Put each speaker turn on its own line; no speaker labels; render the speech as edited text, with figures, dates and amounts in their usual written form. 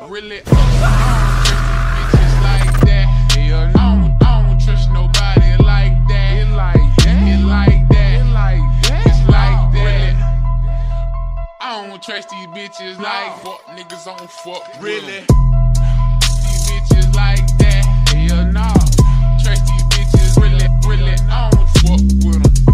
Really, I don't trust these bitches like that. Hell no, I don't trust nobody like that. It like that, it like that, it like that, it's like that. I don't trust these bitches like fuck niggas on fuck. Really, these bitches like that. Hell no, trust these bitches really, I don't fuck with them.